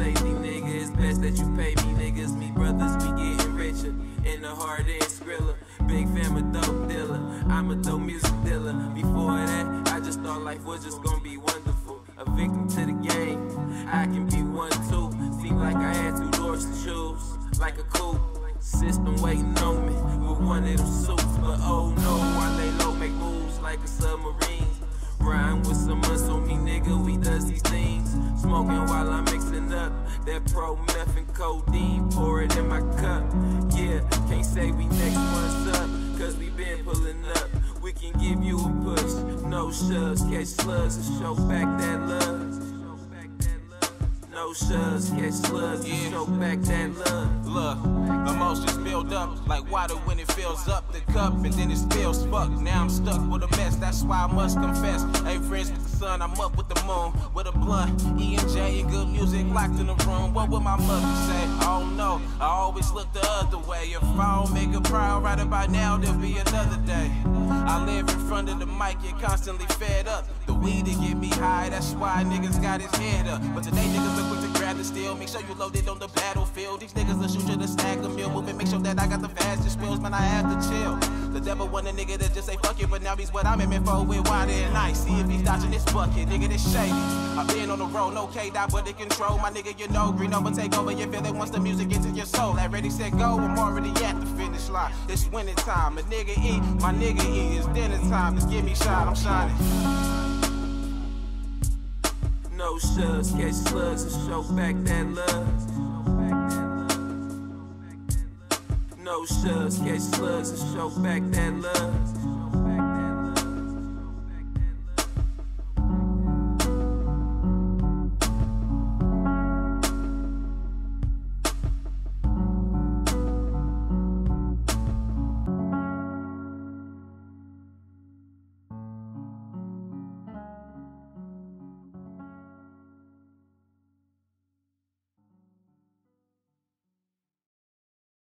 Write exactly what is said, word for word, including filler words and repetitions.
lazy nigga, it's best that you pay me. Niggas, me brothers, we getting richer. In the hard end skriller, big fam a dope dealer. I'm a dope music dealer. Before that, I just thought life was just gonna be wonderful. A victim to the game, I can be one too. Seemed like I had two doors to choose, like a coupe. System waiting on me with one of them suits. But oh no, I lay low, make moves like a submarine. Rhyme with some muscle, me nigga, we does these things. Smoking while I'm mixing up that pro meth and codeine. Pour it in my cup, yeah. Can't say we next one's up, cause we been pulling up. We can give you a push, no shoves. Catch slugs and show back that love. No shoves, catch slugs and show back that love. Look, emotions build up like water when it fills up the cup and then it spills. Fuck, now I'm stuck with a mess, that's why I must confess. Ain't friends with the sun, I'm up with the moon, with a blunt, E and J and good music locked in the room. What would my mother say? I don't know, I always look the other way. If I don't make her proud right about now, there'll be another day. I live in front of the mic, you're constantly fed up. The weed to get me high, that's why niggas got his head up. But today niggas look quick to grab the steel, make sure you loaded on the battlefield. These niggas will shoot you to stack a meal, moving, make sure that I got the fastest wheels, man, I have to chill. The devil want a nigga to just say fuck it, but now he's what I'm aiming for with water and ice. See if he's dodging this bucket, nigga, this shady. I've been on the road, no K-Dot, but it control. My nigga, you know, green over, take over your feeling once the music gets in your soul. Like ready, set, go, I'm already at the finish line. It's winning time, a nigga eat, my nigga eat, it's dinner time. Just give me shine, I'm shining. No shoves, catch slugs and show back that love. No shoves, catch slugs and show back that love.